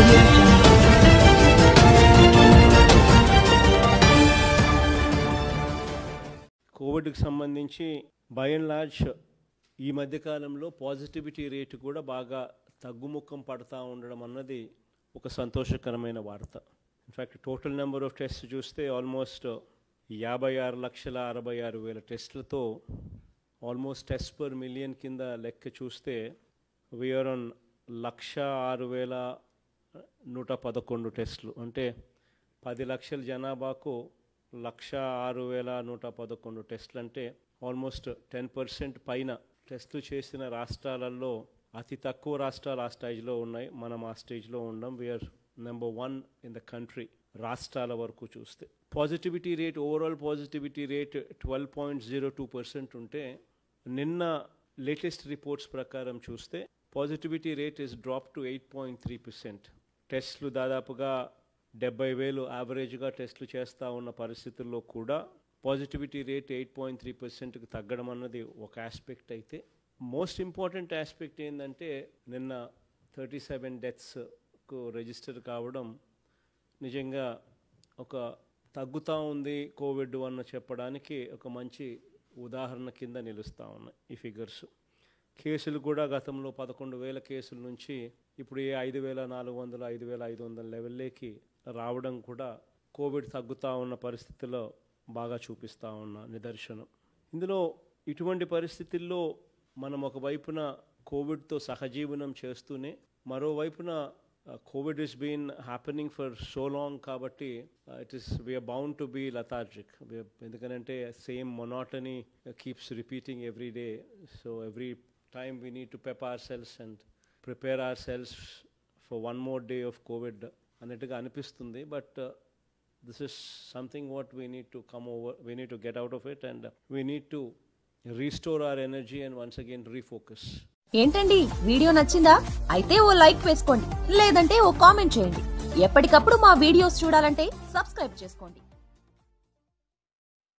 Audio Jungle. కోవిడ్కి సంబంధించి by and large ఈ మధ్యకాలంలో పాజిటివిటీ రేటు కూడా బాగా తగ్గుముఖం పడతా ఉండడం అన్నది ఒక సంతోషకరమైన వార్త. In fact total number of test చూస్తే ఆల్మోస్ట్ 56,66,000 టెస్టులతో ఆల్మోస్ట్ టెస్ట్ పర్ మిలియన్ కింద లెక్క చూస్తే వీఆర్ ఆన్ 106,111 టెస్టులు. అంటే 10 లక్షల జనాభాకు 106,111 టెస్టులు అంటే ఆల్మోస్ట్ 10% పైన టెస్టులు చేసిన రాష్ట్రాలలో అతి తక్కువ రాష్ట్రాలు ఆ స్టేజ్లో ఉన్నాయి. మనం ఆ స్టేజ్లో ఉన్నాం. We're number 1 in the country రాష్ట్రాల వరకు చూస్తే. Positivity rate, overall positivity rate 12.02% ఉంటే నిన్న లేటెస్ట్ రిపోర్ట్స్ ప్రకారం చూస్తే positivity rate is drop to 8.3%. టెస్టులు దాదాపుగా 70,000 యావరేజ్గా టెస్టులు చేస్తూ ఉన్న పరిస్థితుల్లో కూడా పాజిటివిటీ రేట్ 8.3%కి తగ్గడం అన్నది ఒక ఆస్పెక్ట్ అయితే, మోస్ట్ ఇంపార్టెంట్ ఆస్పెక్ట్ ఏంటంటే నిన్న 37 డెత్స్కు రిజిస్టర్ కావడం నిజంగా ఒక తగ్గుతూ ఉంది కోవిడ్ అన్న చెప్పడానికి ఒక మంచి ఉదాహరణ కింద నిలుస్తూ ఉన్నాయి ఈ ఫిగర్స్. కేసులు కూడా గతంలో 11,000 కేసుల నుంచి ఇప్పుడు 5,400, 5,500 లెవెల్లోకి రావడం కూడా కోవిడ్ తగ్గుతూ ఉన్న పరిస్థితుల్లో బాగా చూపిస్తూ ఉన్న నిదర్శనం. ఇందులో ఇటువంటి పరిస్థితుల్లో మనం ఒకవైపున కోవిడ్తో సహజీవనం చేస్తూనే మరోవైపున COVID has been happening for so long కాబట్టి we are bound to be lethargic. ఎందుకంటే same monotony keeps repeating every day. So every time we need to pep ourselves and prepare ourselves for one more day of COVID అన్నట్టుగా అనిపిస్తుంది. But this is something what we need to come over, we need to get out of it and we need to restore our energy and once again refocus. ఏంటండి video నచ్చిందా? అయితే ఓ like వేసుకోండి, లేదంటే ఓ comment చేయండి. ఎప్పటికప్పుడు మా videos చూడాలంటే subscribe చేసుకోండి.